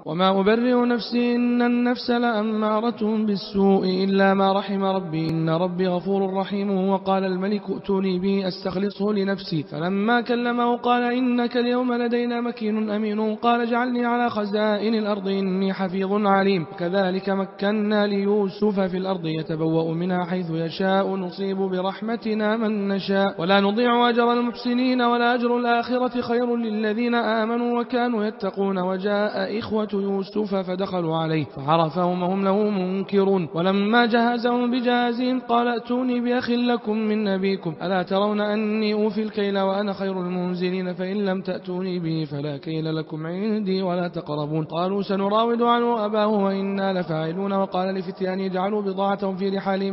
وما أبرئ نفسي إن النفس لأمارة بالسوء إلا ما رحم ربي إن ربي غفور رحيم. وقال الملك ائتوني به أستخلصه لنفسي فلما كلمه قال إنك اليوم لدينا مكين أمين. قال اجعلني على خزائن الأرض إني حفيظ عليم. وكذلك مكنا ليوسف في الأرض يتبوأ منها حيث يشاء نصيب برحمتنا من نشاء ولا نضيع أجر المحسنين ولا أجر الآخرة خير للذين آمنوا وكانوا يتقون. وجاء إخوة يوسف فدخلوا عليه فعرفهم وهم له منكرون. ولما جهزهم بجهازهم قال ائتوني بأخ لكم من أبيكم ألا ترون أني أوفي الكيل وأنا خير المنزلين فإن لم تأتوني به فلا كيل لكم عندي ولا تقربون. قالوا سنراود عنه أباه وإنا لفاعلون. وقال لفتيان اجعلوا بضاعتهم في رحالهم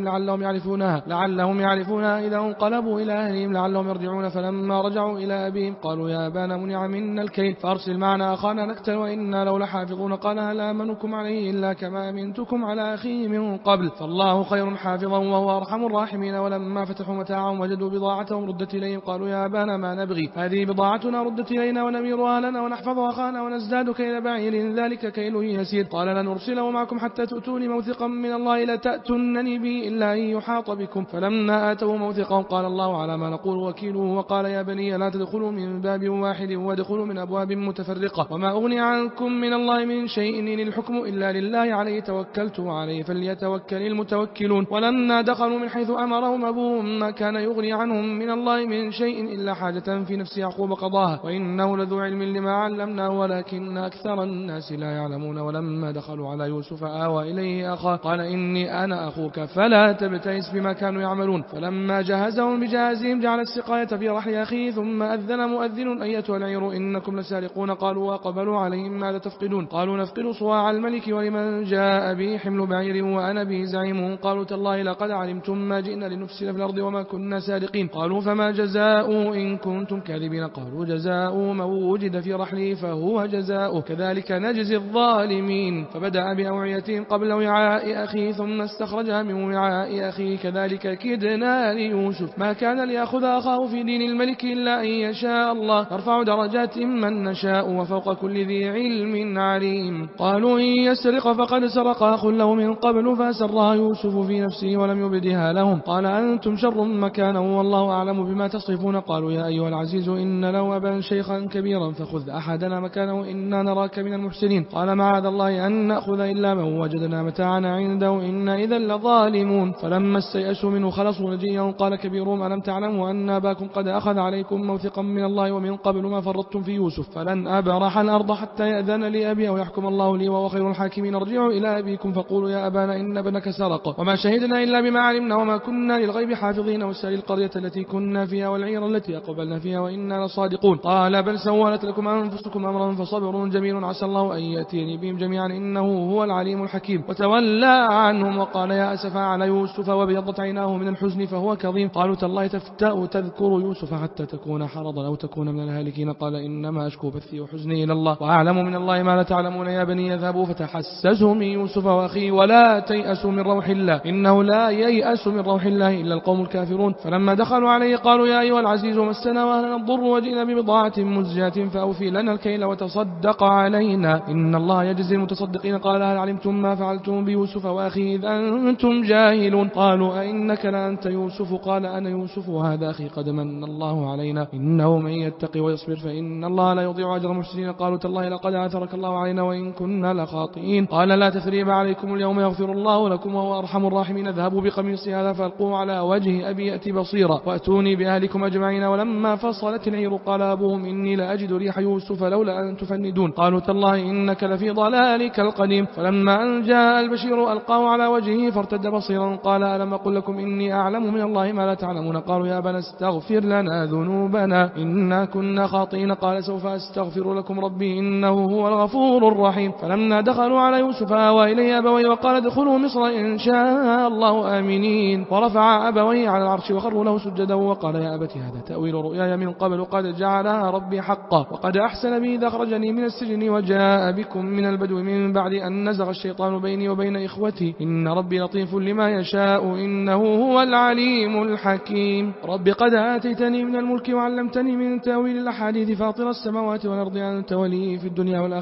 لعلهم يعرفونها إذا انقلبوا إلى أهلهم لعلهم يرجعون. فلما رجعوا إلى أبيهم قالوا يا أبانا منع منا الكيل فأرسل معنا أخانا نكتل وإنا له لحافظون. قال هل آمنكم عليه إلا كما أمنتكم على أخيه من قبل فالله خير حافظا وهو أرحم الراحمين. ولما فتحوا متاعهم وجدوا بضاعتهم ردت إليهم قالوا يا أبانا ما نبغي هذه بضاعتنا ردت إلينا ونمير أهلنا ونحفظ أخانا ونزداد كيل بعير ذلك كيل يسير. قال لنرسله معكم حتى تؤتوني موثقا من الله لتأتونني به إلا أن يحاط بكم. فلما آتوا موثقهم قال الله على ما نقول وكيله. وقال يا بني لا تدخلوا من باب واحد وادخلوا من أبواب متفرقة وما أغني عنكم من الله من شيء إن الحكم إلا لله عليه توكلت وعليه فليتوكل المتوكلون. ولما دخلوا من حيث أمرهم أبوهم ما كان يغني عنهم من الله من شيء إلا حاجة في نفس يعقوب قضاها وإنه لذو علم لما علمناه ولكن أكثر الناس لا يعلمون. ولما دخلوا على يوسف آوى إليه أخاه قال إني أنا أخوك فلا تبتئس بما كانوا يعملون. فلما جهزهم بجهازهم جعل السقاية في رحل أخيه ثم أذن مؤذن أيتها العير إنكم لسارقون. قالوا وقبلوا عليهم ماذا تفقدون قالوا نفقد صواع الملك ولمن جاء به حمل بعير وأنا به زعيم. قالوا تالله لقد علمتم ما جئنا لنفسد في الأرض وما كنا سارقين. قالوا فما جزاؤه إن كنتم كاذبين قالوا جزاؤه من وجد في رحله فهو جزاؤه كذلك نجزي الظالمين. فبدأ بأوعيتهم قبل وعاء أخيه ثم استخرجها من وعاء أخيه كذلك كدنا ليوسف ما كان ليأخذ أخاه في دين الملك إلا أن يشاء الله نرفع درجات من نشاء وفوق كل ذي علم عليم. قالوا إن يسرق فقد سرق أخ له من قبل فأسرها يوسف في نفسه ولم يبدها لهم قال أنتم شر مكانا والله أعلم بما تصفون. قالوا يا أيها العزيز إن له أبا شيخا كبيرا فخذ أحدنا مكانه إنا نراك من المحسنين. قال معاذ الله أن نأخذ إلا من وجدنا متاعنا عنده إنا إذا لظالمون. فلما استيأسوا منه خلصوا نجيا قال كبيرهم ألم تعلموا أن أباكم قد أخذ عليكم موثقا من الله ومن قبل ما فرطتم في يوسف فلن أبرح الأرض حتى يأذن لي أبي أو يحكم الله لي وهو خير الحاكمين. ارجعوا إلى أبيكم فقولوا يا أبانا إن ابنك سرق وما شهدنا إلا بما علمنا وما كنا للغيب حافظين واسأل القرية التي كنا فيها والعير التي أقبلنا فيها وإنا لصادقون. قال بل سولت لكم أنفسكم أمرا فصبر جميل عسى الله أن يأتيني بهم جميعا إنه هو العليم الحكيم. وتولى عنهم وقال يا أسفا على يوسف وابيضت عيناه من الحزن فهو كظيم. قالوا تالله تفتأ تذكر يوسف حتى تكون حرضا أو تكون من الهالكين. قال إنما أشكو بثي وحزني إلى الله وأعلم من الله ما لا تعلمون. يا بني يذهبوا فتحسسوا من يوسف وأخيه ولا تيأسوا من روح الله إنه لا ييأس من روح الله إلا القوم الكافرون. فلما دخلوا عليه قالوا يا أيها العزيز مسنا وأهلنا الضر وجئنا ببضاعة مزجاة فأوفي لنا الكيل وتصدق علينا إن الله يجزي المتصدقين. قال هل علمتم ما فعلتم بيوسف وأخيه إذ أنتم جاهلون. قالوا أئنك لأنت يوسف قال أنا يوسف وهذا أخي قد من الله علينا إنه من يتقي ويصبر فإن الله لا يضيع أجر المحسنين. قالوا تالله لقد آثرك الله علينا وإن كنا لخاطئين. قال لا تثريب عليكم اليوم يغفر الله لكم وهو أرحم الراحمين. اذهبوا بقميصي هذا فألقوه على وجه أبي يأتي بصيرا وأتوني بأهلكم أجمعين. ولما فصلت العير قال أبوهم إني لأجد ريح يوسف لولا أن تفندون. قالوا تالله إنك لفي ضلالك القديم. فلما أن جاء البشير ألقاه على وجهه فارتد بصيرا قال ألم أقل لكم إني أعلم من الله ما لا تعلمون. قالوا يا أبانا استغفر لنا ذنوبنا إنا كنا خاطئين. قال سوف أستغفر لكم ربي إنه هو الغفور الرحيم. فلما دخلوا على يوسف آوى إليه أبويه وقال ادخلوا مصر إن شاء الله آمنين. ورفع أبويه على العرش وخروا له سجدا وقال يا أبت هذا تأويل رؤياي من قبل قد جعلها ربي حقا وقد أحسن بي إذ أخرجني من السجن وجاء بكم من البدو من بعد أن نزغ الشيطان بيني وبين إخوتي إن ربي لطيف لما يشاء إنه هو العليم الحكيم. رب قد آتيتني من الملك وعلمتني من تأويل الأحاديث فاطر السماوات والأرض أنت ولي في الدنيا والآخرة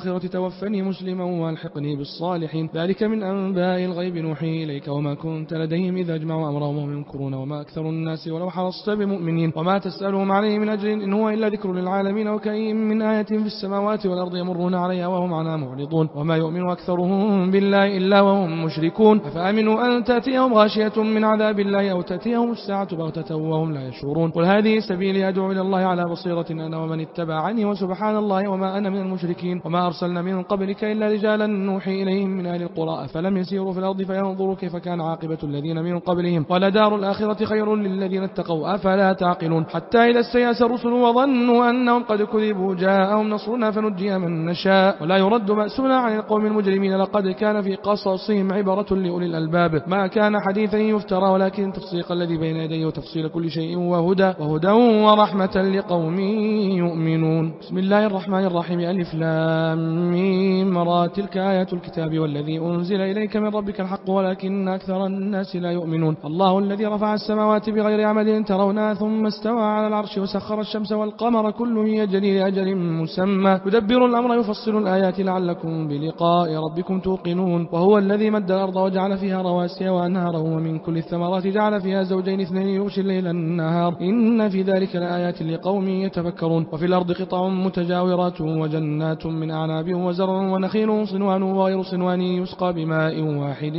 توفني مسلما والحقني بالصالحين. ذلك من أنباء الغيب نوحي إليك وما كنت لديهم إذا أجمعوا أمرهم وهم يمكرون وما أكثر الناس ولو حرصت بمؤمنين وما تسألهم عليه من أجر إن هو إلا ذكر للعالمين. وكأين من آية في السماوات والأرض يمرون عليها وهم عنها معرضون وما يؤمن أكثرهم بالله إلا وهم مشركون. أفأمنوا أن تأتيهم غاشية من عذاب الله أو تأتيهم الساعة بغتة وهم لا يشعرون. قل هذه سبيلي أدعو إلى الله على بصيرة أنا ومن اتبعني وسبحان الله وما أنا من المشركين. وما أرسلنا من قبلك إلا رجالا نوحي إليهم من أهل القرى أفلم يسيروا في الأرض فينظروا كيف كان عاقبة الذين من قبلهم ولدار الآخرة خير للذين اتقوا أفلا تعقلون. حتى إذا استيأس الرسل وظنوا أنهم قد كذبوا جاءهم نصرنا فنجي من نشاء ولا يرد بأسنا عن القوم المجرمين. لقد كان في قصصهم عبرة لأولي الألباب ما كان حديثا يفترى ولكن تصديق الذي بين يديه وتفصيل كل شيء وهدى ورحمة لقوم يؤمنون. بسم الله الرحمن الرحيم. ألف لام ميم را تلك آيات الكتاب والذي أنزل إليك من ربك الحق ولكن أكثر الناس لا يؤمنون. الله الذي رفع السماوات بغير عمد ترونها ثم استوى على العرش وسخر الشمس والقمر كل يجري لأجل مسمى يدبر الأمر يفصل الآيات لعلكم بلقاء ربكم توقنون. وهو الذي مد الأرض وجعل فيها رواسي وأنهارا ومن كل الثمرات جعل فيها زوجين اثنين يغشي الليل النهار إن في ذلك لآيات لقوم يتفكرون. وفي الأرض قطع متجاورات وجنات من أعناب وزرع ونخيل صنوان وغير صنوان يسقى بماء واحد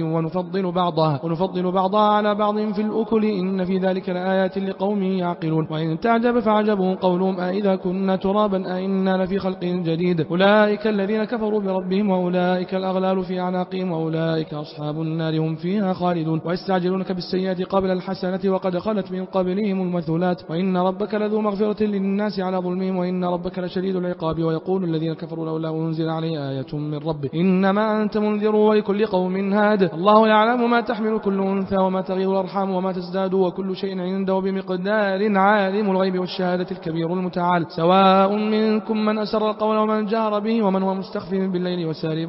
ونفضل بعضها على بعض في الأكل إن في ذلك لآيات لقوم يعقلون. وإن تعجب فعجب قولهم أئذا كنا ترابا أئنا لفي خلق جديد. أولئك الذين كفروا بربهم وأولئك الأغلال في أعناقهم وأولئك أصحاب النار هم فيها خالدون. ويستعجلونك بالسيئات قبل الحسنة وقد خلت من قبلهم المثلات وإن ربك لذو مغفرة للناس على ظلمهم وإن ربك لشديد العقاب. ويقول الذين كفروا لولا أنزل عليه آية من ربه إنما أنت منذر ولكل قوم هاد. الله يعلم ما تحمل كل أنثى وما تغيظ الأرحام وما تزداد وكل شيء عنده بمقدار. عالم الغيب والشهادة الكبير المتعال. سواء منكم من أسر القول ومن جهر به ومن هو مستخف بالليل وسارب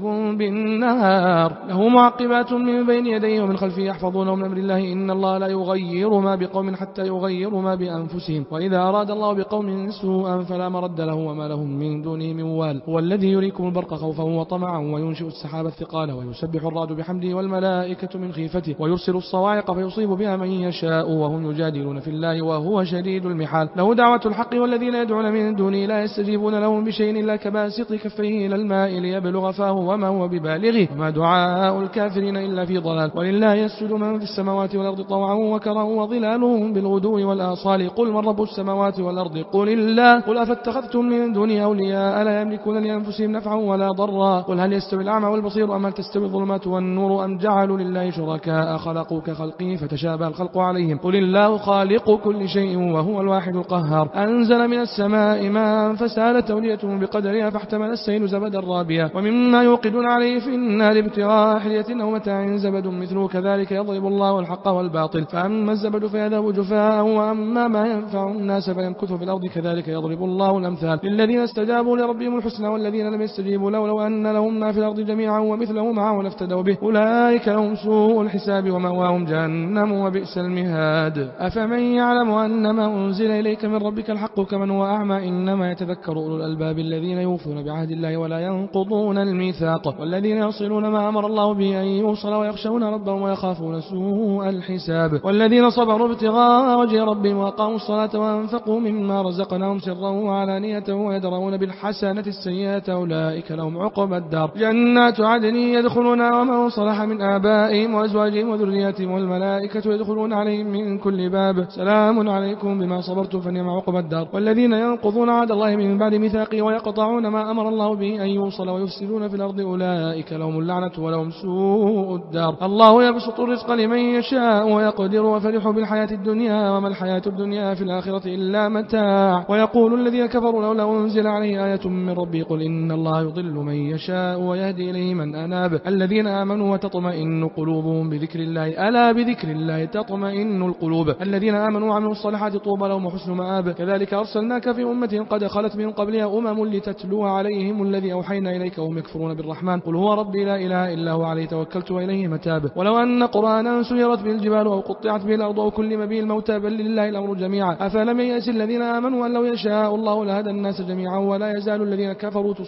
بالنهار له معقبات من بين يديه ومن خلفه يحفظونه من أمر الله إن الله لا يغير ما بقوم حتى يغيروا ما بأنفسهم وإذا أراد الله بقوم سوءا فلا مرد له وما لهم من دونه من وال. هو الذي يريكم البرق خوفا وطمعا وينشئ السحاب الثقال ويسبح الرعد بحمده والملائكة من خيفته ويرسل الصواعق فيصيب بها من يشاء وهم يجادلون في الله وهو شديد المحال. له دعوة الحق والذين يدعون من دونه لا يستجيبون لهم بشيء إلا كباسط كفيه إلى الماء ليبلغ فاه وما هو ببالغه وما دعاء الكافرين إلا في ضلال. ولله يسجد من في السماوات والأرض طوعا وكرها وظلالهم بالغدو والآصال. قل من رب السماوات والأرض قل الله. قل أفاتخذتم من دونه أولياء لا يملكون لأنفسهم نفعا ولا ضرا. قل هل يستوي الأعمى والبصير أم هل تستوي الظلمات والنور أم جعلوا لله شركاء خلقوا كخلقه فتشابه الخلق عليهم. قل الله خالق كل شيء وهو الواحد القهار. أنزل من السماء ماء فسالت أودية بقدرها فاحتمل السيل زبدا رابيا ومما يوقدون عليه في النار ابتغاء حلية أو متاع زبد مثله كذلك يضرب الله الحق والباطل فأما الزبد فيذهب جفاء وأما ما ينفع الناس فيمكث في الأرض كذلك يضرب الله الأمثال للذين استجابوا لربهم الحسنى والذين لم يستجيبوا لو أن لهم ما في الأرض جميعا ومثله معه لافتدوا به أولئك لهم سوء الحساب ومأواهم جهنم وبئس المهاد. أفمن يعلم أن ما أنزل إليك من ربك الحق كمن هو أعمى إنما يتذكر أولو الألباب الذين يوفون بعهد الله ولا ينقضون الميثاق والذين يصلون ما أمر الله به أن يوصل ويخشون ربهم ويخافون سوء الحساب والذين صبروا ابتغاء وجه ربهم وأقاموا الصلاة وأنفقوا مما رزقناهم سرا وعلانية ويدرؤون بالحسنة السيئة أولئك لهم عقبى الدار جنات عدن يدخلونها ومن صلح من آبائهم وأزواجهم وذرياتهم والملائكة يدخلون عليهم من كل باب سلام عليكم بما صبرتم فنعم عقبى الدار. والذين ينقضون عهد الله من بعد ميثاقه ويقطعون ما أمر الله به أن يوصل ويفسدون في الأرض أولئك لهم اللعنة ولهم سوء الدار. الله يبسط الرزق لمن يشاء ويقدر وفرحوا بالحياة الدنيا وما الحياة الدنيا في الآخرة إلا متاع. ويقول الذين كفروا لولا أنزل عليه آية من ربي قل إن الله يضل من يشاء ويهدي إليه من أناب الذين آمنوا وتطمئن قلوبهم بذكر الله ألا بذكر الله تطمئن القلوب الذين آمنوا وعملوا الصالحات طوبى لهم وحسن مآب. كذلك أرسلناك في أمة قد خلت من قبلها أمم لتتلو عليهم الذي أوحينا إليك وهم يكفرون بالرحمن قل هو ربي لا إله إلا هو عليه توكلت وإليه متاب. ولو أن قرآنا سيرت به الجبال أو قطعت به الأرض أو كلم به الموتى بل لله الأمر جميعا أفلم يأس الذين آمنوا أن لو يشاء الله لهدى الناس جميعا ولا يزال الذين كفروا تصيبهم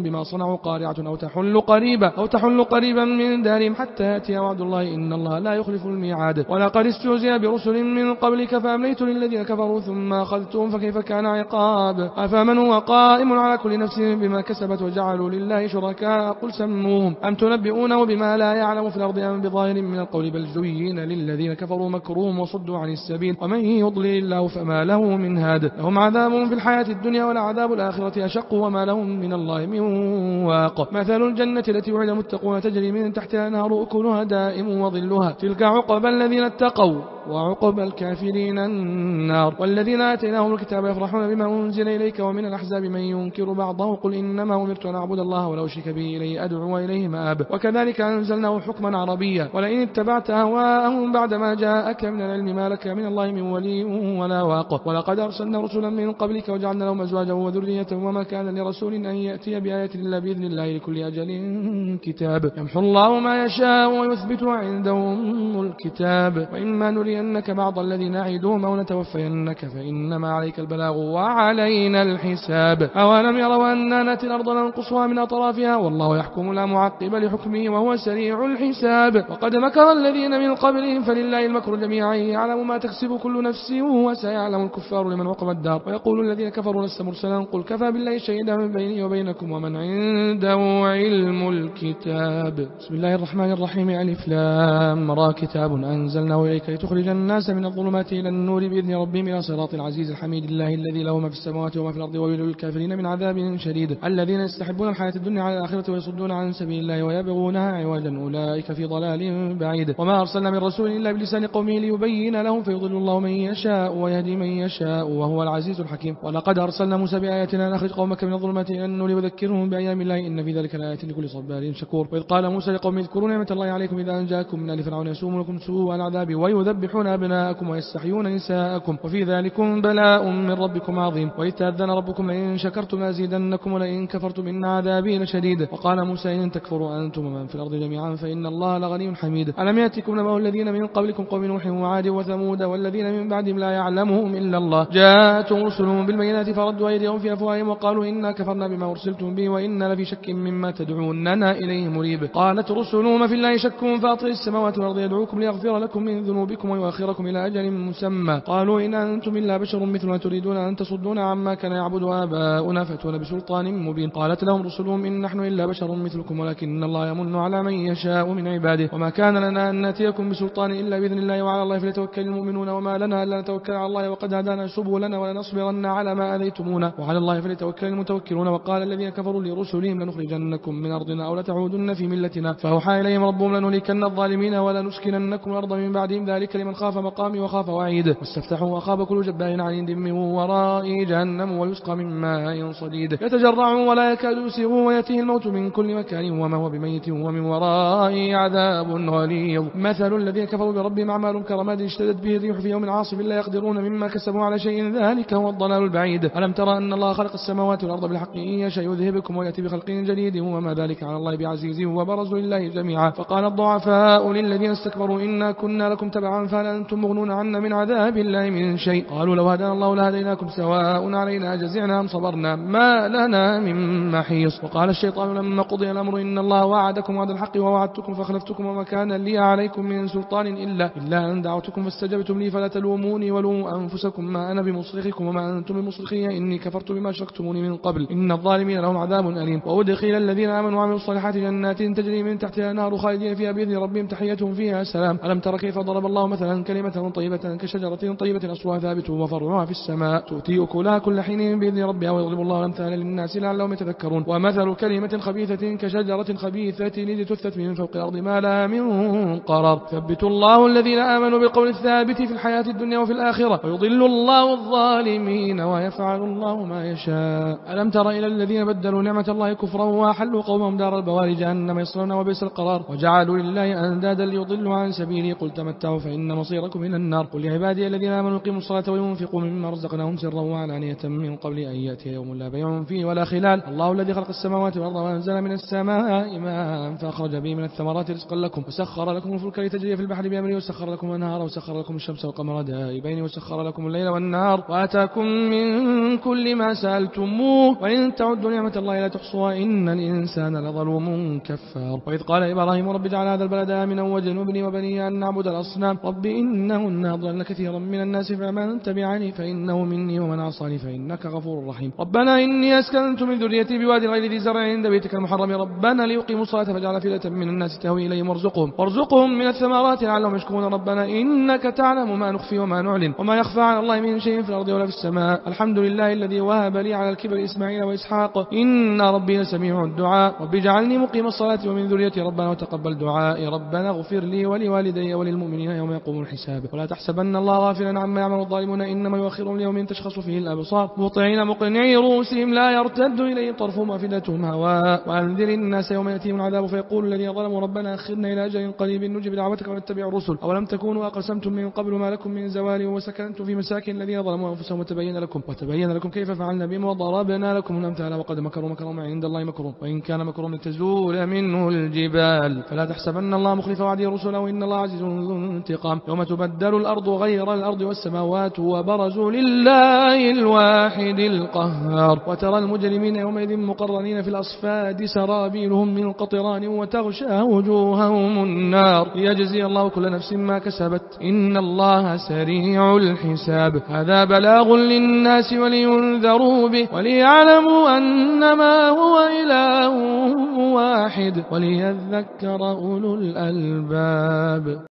بما صنعوا قارعة أو تحل قريبا من دارهم حتى يأتي وعد الله إن الله لا يخلف الميعاد. ولقد استهزئ برسل من قبلك فأمليت للذين كفروا ثم أخذتهم فكيف كان عقاب. أفمن هو قائم على كل نفس بما كسبت وجعلوا لله شركاء قل سموهم أم تنبئونه بما لا يعلم في الأرض أم بظاهر من القول بل زين للذين كفروا مكرهم وصدوا عن السبيل ومن يضلل الله فما له من هاد. لهم عذاب في الحياة الدنيا ولعذاب الآخرة أشق وما لهم من الله من واق. مثل الجنة التي وعد المتقون تجري من تحتها الأنهار أكلها دائم وظلها تلك عقبى الذين اتقوا وعقبى الكافرين النار. والذين آتيناهم الكتاب يفرحون بما أنزل إليك ومن الأحزاب من ينكر بعضه قل إنما أمرت أن أعبد الله ولا أشرك به إليه أدعو وإليه مآب. وكذلك أنزلناه حكما عربيا ولئن اتبعت أهواءهم بعدما جاءك من العلم ما لك من الله من ولي ولا واق. ولقد أرسلنا رسلا من قبلك وجعلنا لهم أزواجا وذرية وما كان لرسول أن يأتي بآية إلا بإذن الله لكل أجل كتاب. يمحو الله ما يشاء ويثبت عنده الكتاب. وإما نرينك بعض الذي نعدهم أو نتوفينك فإنما عليك البلاغ وعلينا الحساب. أولم يروا أننا نأتي الأرض ننقصها من أطرافها والله يحكم لا معقب لحكمه وهو سريع الحساب. وقد مكر الذين من قبلهم فلله المكر جميعا يعلم ما تكسب كل نفس وسيعلم الكفار لمن عقب الدار. ويقول الذين كفروا لست مرسلا قل كفى بالله شهيدا من بيني وبينكم ومن عنده علم الكتاب. بسم الله الرحمن الرحيم. ألف لام را كتاب أنزلناه إليك لتخرج الناس من الظلمات إلى النور بإذن ربهم إلى صراط العزيز الحميد الله الذي له ما في السماوات وما في الأرض وويل للكافرين من عذاب شديد الذين يستحبون الحياة الدنيا على الآخرة ويصدون عن سبيل الله ويبغونها عوجا أولئك في ضلال بعيد. وما أرسلنا من رسول إلا بلسان قومه ليبين لهم فيضل الله من يشاء ويهدي من يشاء وهو العزيز الحكيم. ولقد أرسلنا موسى بآياتنا نخرج قومك من الظلمات إلى النور وذكرهم بأيام الله إن في ذلك لآيات لكل صبار شكور. وإذ قال موسى لقومه اذكروا نعمة الله عليكم إذا أنجاكم من آل فرعون يسومونكم سوء العذاب ويذبحون أبناءكم ويستحيون نساءكم وفي ذلكم بلاء من ربكم عظيم. وإذ تأذن ربكم لئن شكرتم لأزيدنكم ولئن كفرتم إن عذابي لشديد. وقال موسى إن تكفروا أنتم ومن في الأرض جميعا فإن الله لغني حميد. ألم يأتكم نبأ الذين من قبلكم قوم نوح وعاد وثمود والذين من بعدهم لا يعلمهم إلا الله جاءتهم رسلهم بالبينات فردوا أيديهم في أفواههم وقالوا إنا كفرنا بما أرسلتم به وإنا لفي شك مما تدعوننا إليه مريب. قالت رسلهم في الله شك فاطر السماوات والأرض يدعوكم ليغفر لكم من ذنوبكم ويؤخركم إلى أجل مسمى قالوا إن أنتم إلا بشر مثلنا تريدون أن تصدون عما كان يعبد آباؤنا فأتونا بسلطان مبين. قالت لهم رسلهم إن نحن إلا بشر مثلكم ولكن الله يمن على من يشاء من عباده وما كان لنا أن نأتيكم بسلطان إلا بإذن الله وعلى الله فليتوكل المؤمنون وما لنا ألا نتوكل على الله وقد هدانا سبلنا ولنصبرن على ما آذيتمونا وعلى الله فليتوكل المتوكلون. وقال الذين كفروا لرسلهم لنخرجنكم من أرضنا أو لتعودن في ملتنا فأوحى إليهم ربهم لنهلكن الظالمين ولنسكننكم الأرض من بعدهم ذلك لمن خاف مقامي وخاف وعيد. واستفتحوا وخاب كل جبار عنيد من وراء جهنم ويسقى من ماء صديد يتجرع ولا يكاد يسيغ ويأتيه الموت من كل مكان وما هو بميت ومن ورائه عذاب غليظ. مثل الذين كفروا بربهم أعمالهم كرماد اشتدت به الريح في يوم عاصف لا يقدرون مما كسبوا على شيء ذلك هو الضلال البعيد. ألم ترى أن الله خلق السماوات والأرض بالحق إن يشاء يذهبكم ويأتي بخلق جديد وما ذلك على الله بعزيز وبرزوا لله جميعا. فقال الضعفاء للذين استكبروا إنا كنا لكم تبعا فهل أنتم مغنون عنا من عذاب الله من شيء قالوا لو هدانا الله لهديناكم سواء علينا جزعنا أم صبرنا ما لنا من محيص. وقال الشيطان لما قضي الأمر إن الله وعدكم وعد الحق ووعدتكم فخلفتكم وما كان لي عليكم من سلطان إلا أن دعوتكم فاستجبتم لي فلا تلوموني ولوموا أنفسكم ما أنا بمصرخكم وما أنتم بمصرخي إني كفرت بما أشركتموني من قبل إن الظالمين لهم عذاب أليم. وأدخل الذين آمنوا وعملوا الصالحات جنات تجري من تحتها الأنهار خالدين فيها بإذن ربهم تحيتهم فيها سلام. ألم تر كيف ضرب الله مثلا كلمة طيبة كشجرة طيبة أصلها ثابت وفرعها في السماء تؤتي أكلها كل حين بإذن ربها ويضرب الله الأمثال للناس لعلهم يتذكرون. ومثل كلمة خبيثة كشجرة خبيثة اجتثت من فوق الأرض ما لها من قرار ثبت الله الذين آمنوا بالقول الثابت في الحياة الدنيا وفي الآخرة ويضل الله الظالمين ويفعل الله ما يشاء. ألم تر إلى الذين بدلوا نعمة الله كفرا وحلوا قومهم دار البوار جهنم يصلون وبئس القرار وجعلوا لله أندادا ليضلوا عن سبيله قل تمتعوا فإن مصيركم إلى النار. قل يا عبادي الذين آمنوا يقيموا الصلاة وينفقوا مما رزقناهم سرا وعلانية من قبل أن يأتي يوم لا بيع فيه ولا خلال. الله الذي خلق السماوات والأرض وأنزل من السماء ماء فأخرج به من الثمرات رزقا لكم وسخر لكم الفلك لتجري في البحر بأمره وسخر لكم النهار وسخر لكم الشمس والقمر دائبين وسخر لكم الليل والنهار وآتاكم من كل ما سألتموه وإن تعدوا نعمة الله لا تحصوها إن الإنسان لظلوم كفار. وإذ قال إبراهيم رب اجعل هذا البلد آمنا واجنبني وبني أن نعبد الأصنام رب إنهن أضللن كثيرا من الناس فمن تبعني فإنه مني ومن عصاني فإنك غفور رحيم. ربنا إني أسكنت من ذريتي بواد غير ذي زرع عند بيتك المحرم ربنا ليقيموا الصلاة فاجعل أفئدة من الناس تهوي إليهم وارزقهم من الثمرات لعلهم يشكرون ربنا إنك تعلم ما نخفي وما نعلن وما يخفى على الله من شيء في الأرض ولا في السماء. الحمد لله الذي وهب لي على الكبر إسماعيل وإسحاق إن ربي لسميع الدعاء. رب اجعلني مقيم الصلاة ومن ذريتي ربنا وتقبل دعائي ربنا اغفر لي ولوالدي وللمؤمنين يوم يقوم الحساب. ولا تحسبن الله غافلا عما يعمل الظالمون إنما يؤخرهم ليوم تشخص فيه الأبصار مطيعين مقنعي رؤوسهم لا يرتد إليهم طرفهم وأفئدتهم هواء. وأنذر الناس يوم يأتيهم العذاب فيقول الذين ظلموا ربنا أخرنا إلى أجل قريب نجب دعوتك ونتبع الرسل أولم تكونوا أقسمتم من قبل ما لكم من زوال وسكنتم في مساكن الذين ظلموا أنفسهم وتبين لكم كيف فعلنا بهم وضربنا لكم الأمثال وقد مكروا مكرهم عند الله مكرهم وإن كان مكرهم لتزول منه الجبال. فلا تحسبن الله مخلف وعده رسله إن الله عزيز ذو انتقام. يوم تبدل الأرض غير الأرض والسماوات وبرزوا لله الواحد القهار. وترى المجرمين يومئذ مقرنين في الأصفاد سرابيلهم من قطران وتغشى وجوههم النار ليجزي الله كل نفس ما كسبت إن الله سريع الحساب. هذا بلاغ للناس ولينذروا به وليعلموا أنما هو إله واحد وليذكر أولو الألباب.